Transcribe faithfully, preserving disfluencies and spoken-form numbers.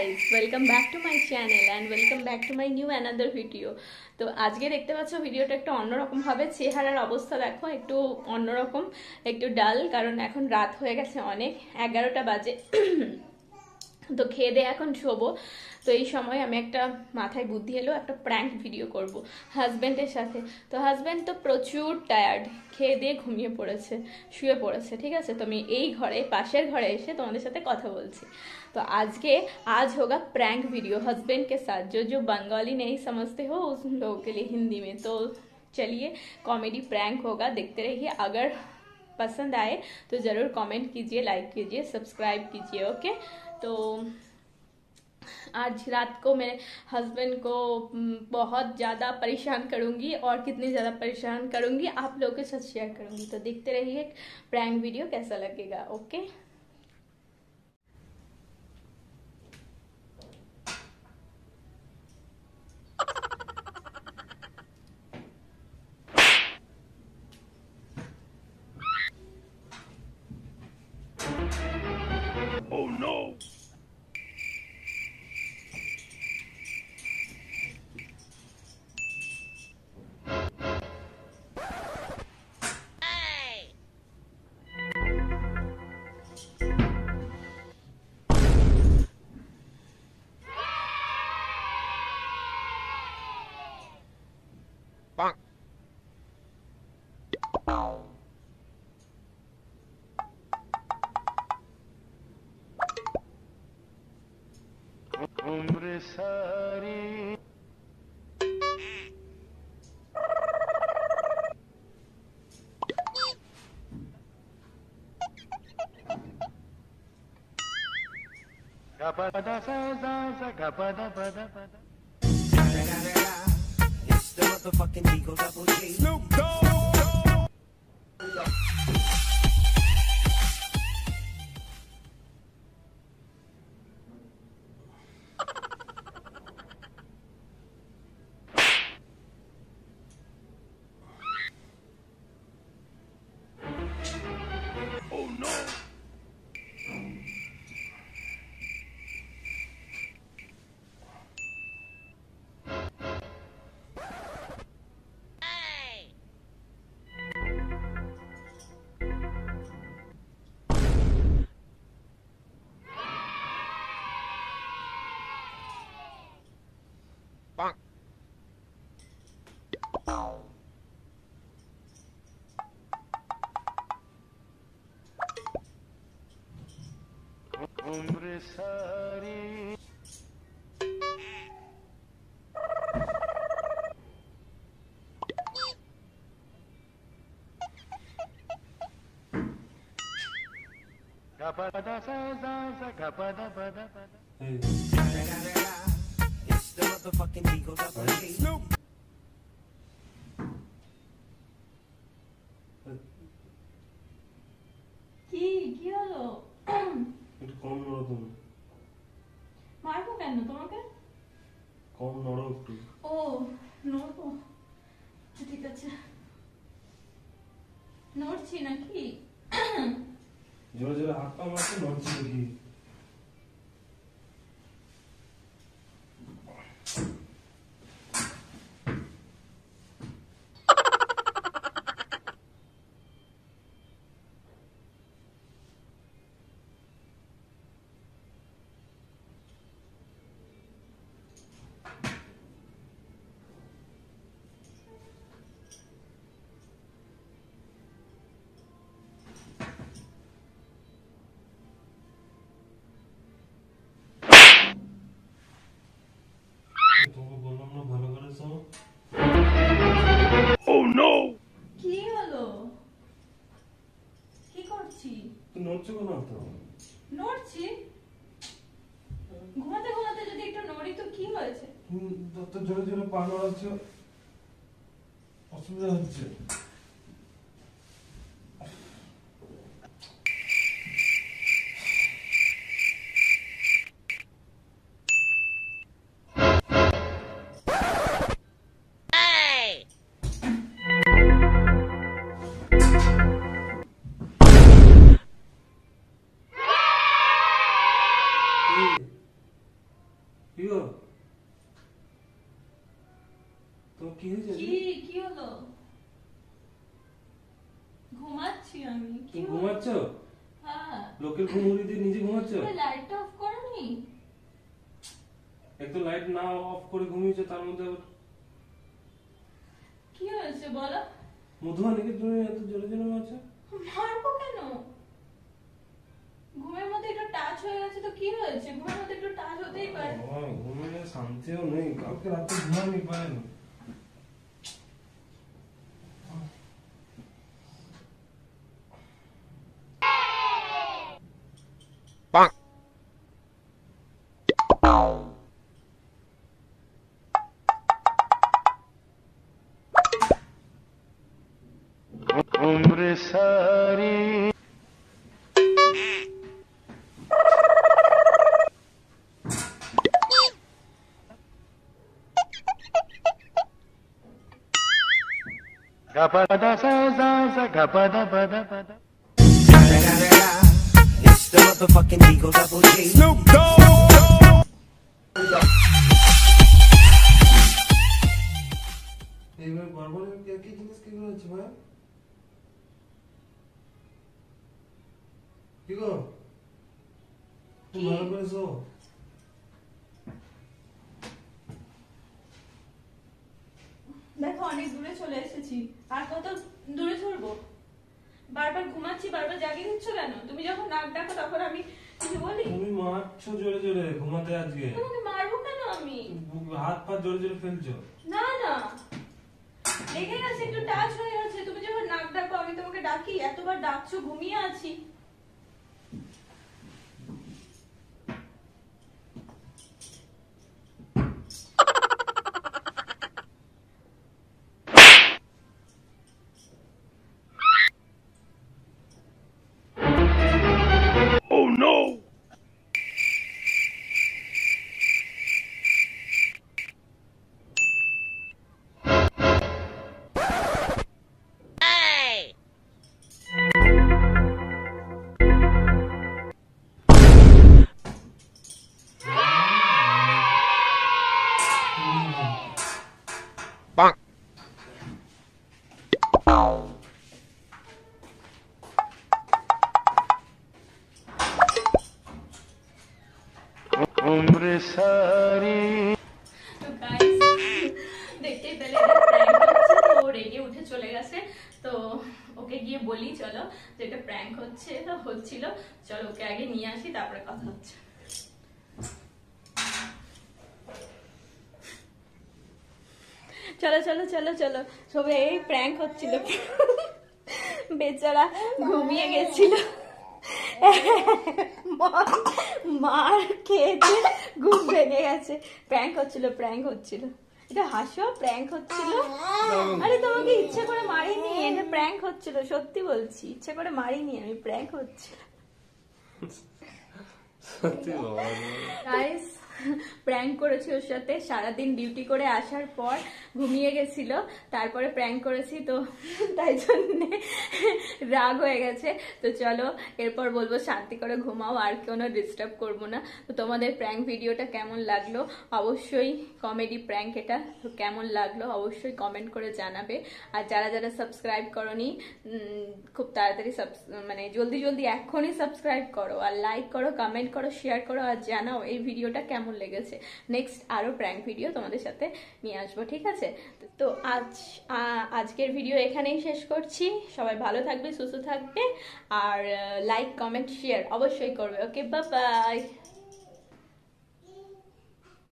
Guys, welcome back to my channel and welcome back to my new another video. তো আজকে দেখতে পাচ্ছ ভিডিওটা একটু অন্যরকম হবে। চেহারার অবস্থা দেখো একটু অন্যরকম, একটু ডাল, কারণ এখন রাত হয়ে গেছে অনেক, এগারোটা বাজে। তো খেয়ে দিয়ে এখন শোবো। তো এই সময় আমি একটা মাথায় বুদ্ধি এলো, একটা প্র্যাঙ্ক ভিডিও করব হাজব্যান্ডের সাথে। তো হাজব্যান্ড তো প্রচুর টায়ার্ড, খেয়ে দিয়ে ঘুমিয়ে পড়েছে, শুয়ে পড়েছে, ঠিক আছে। তো আমি এই ঘরে, পাশের ঘরে এসে তোমাদের সাথে কথা বলছি। तो आज के आज होगा प्रैंक वीडियो हस्बैंड के साथ। जो जो बंगाली नहीं समझते हो उन लोगों के लिए हिंदी में। तो चलिए कॉमेडी प्रैंक होगा, देखते रहिए। अगर पसंद आए तो ज़रूर कमेंट कीजिए, लाइक कीजिए, सब्सक्राइब कीजिए। ओके, तो आज रात को मैं हस्बैंड को बहुत ज़्यादा परेशान करूँगी, और कितनी ज़्यादा परेशान करूँगी आप लोगों के साथ शेयर करूँगी। तो देखते रहिए प्रैंक वीडियो कैसा लगेगा। Okay, Oh no! Bonk. उम्र सारी gapada sa sa sa gapada pada pada. It's the motherfucking Eagle Double G. Snoop Dogg. Oh no! Bonk. उम्र सारी gapada sa sa sa gapada pada pada. It's the motherfucking Eagle Double G. Snoop. কি কি হলো? একটু কম নড়ো তুমি। মারবো কেন তোমাকে? কম নড়ো একটু। ও নড়বো, ঠিক আছে, নড়ছি নাকি? জোরে জোরে হাত পা মারছো, নড়ছি দেখি। তোমাকে বললাম না ভালো করে শোনো। Oh no! কি হলো? কি করছি? তুই নড়ছো কেন তো? নড়ছি? ঘুমাতে ঘুমাতে যদি একটু নড়ি তো কি হয়েছে? তুমি যত জোরে জোরে পা নড়াচ্ছ অসুবিধা হচ্ছে। তো কি হয়েছে? কি কি হলো? ঘুমাচ্ছি আমি। কি তুমি ঘুমাচ্ছ? হ্যাঁ। লোকের ঘুম উড়িয়ে দিয়ে নিজে ঘুমাচ্ছ? লাইটটা অফ করনি? একদম লাইট না অফ করে ঘুমিয়েছো, তার মধ্যে আবার কি হয়েছে বলো? মধুবানীকে তুমি এত জোরে জোরে মারছো? মারবো কেন? ঘুমের মধ্যে একটু টাচ হয়ে গেছে তো কি হয়েছে? ঘুমের মধ্যে একটু টাচ হতেই পারে। বাবা, ঘুমে শান্তিও নেই, কালকে রাতে ঘুমানি পাইনি। उम्र सारी गपदा सा सा सा गपदा पदा पदा It's the motherfucking Eagle Double G. এইবার বারবার কি কি জিনিস কি হচ্ছে ভাই? কি গো? তুমি ভালো করে শো। দেখো অনেক দূরে চলে এসেছি, আর কত দূরে চলবো? বারবার ঘুমাচ্ছি, বারবার জাগিয়ে দিচ্ছ কেন? তুমি যখন নাক ডাকো তখন আমি কিছু বলি? তুমি মারছো জোরে জোরে ঘুমাতে আজকে। তোমাকে মারবো কেন আমি? হাত পা জোরে জোরে ফেলছো। না না, লেগে গেছে, একটু টাচ হয়ে গেছে। তুমি যখন নাক ডাকো আমি তোমাকে ডাকি, এতবার ডাকছো, ঘুমিয়ে আছি। Oh no! Bonk. उम्र सारी তো গাইস দেখতেই পেলে এটা প্র্যাঙ্ক হচ্ছে, তো ও রেগে উঠে চলে গেছে। তো ওকে গিয়ে বলি চলো যে এটা প্র্যাঙ্ক হচ্ছে, তো হচ্ছিল, চলো ওকে আগে নিয়ে আসি তারপরে কথা হচ্ছে। চলো চলো চলো চলো, সবে এই প্র্যাঙ্ক হচ্ছিল, বেচারা ঘুমিয়ে গেছিল, মার খেয়েছে, ঘুম ভেঙে গেছে। প্র্যাঙ্ক হচ্ছিল, প্র্যাঙ্ক হচ্ছিল, এটা হাসো, প্র্যাঙ্ক হচ্ছিল। আরে তোমাকে ইচ্ছা করে মারিনি, এটা প্র্যাঙ্ক হচ্ছিল, সত্যি বলছি, ইচ্ছা করে মারিনি আমি, প্র্যাঙ্ক হচ্ছিল। সত্যি বাবা, গাইস প্র্যাঙ্ক করেছি ওর সাথে, সারাদিন ডিউটি করে আসার পর ঘুমিয়ে গেছিল, তারপরে প্র্যাঙ্ক করেছি, তো তাই জন্যে রাগ হয়ে গেছে। তো চলো এরপর বলবো শান্তি করে ঘুমাও, আর কোনো ডিস্টার্ব করবো না। তো তোমাদের প্র্যাঙ্ক ভিডিওটা কেমন লাগলো অবশ্যই, কমেডি প্র্যাঙ্ক এটা, তো কেমন লাগলো অবশ্যই কমেন্ট করে জানাবে। আর যারা যারা সাবস্ক্রাইব করোনি খুব তাড়াতাড়ি মানে জলদি জলদি এখনই সাবস্ক্রাইব করো, আর লাইক করো, কমেন্ট করো, শেয়ার করো, আর জানাও এই ভিডিওটা কেমন লেগেছে। নেক্সট আরো প্র্যাঙ্ক ভিডিও তোমাদের সাথে নিয়ে আসবো, ঠিক আছে? তো আজ আজকের ভিডিও এখানেই শেষ করছি। সবাই ভালো থাকবে, সুস্থ থাকবে, আর লাইক কমেন্ট শেয়ার অবশ্যই করবে। Okay, bye by.